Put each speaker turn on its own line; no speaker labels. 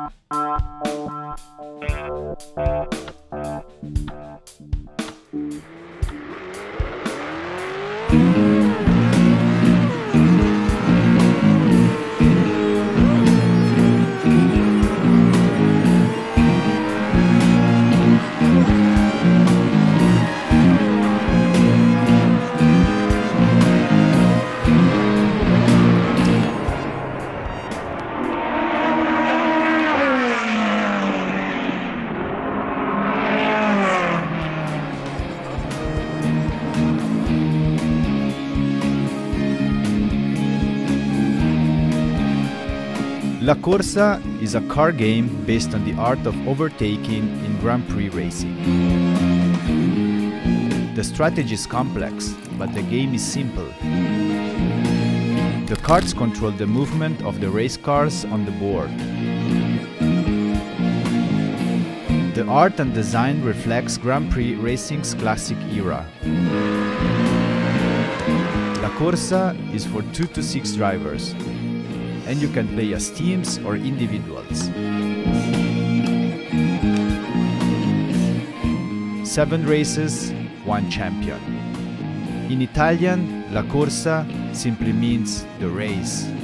LACORSA is a car game based on the art of overtaking in Grand Prix racing. The strategy is complex, but the game is simple. The cards control the movement of the race cars on the board. The art and design reflects Grand Prix racing's classic era. LACORSA is for 2 to 6 drivers, and you can play as teams or individuals. 7 races, 1 champion. In Italian, LACORSA simply means the race.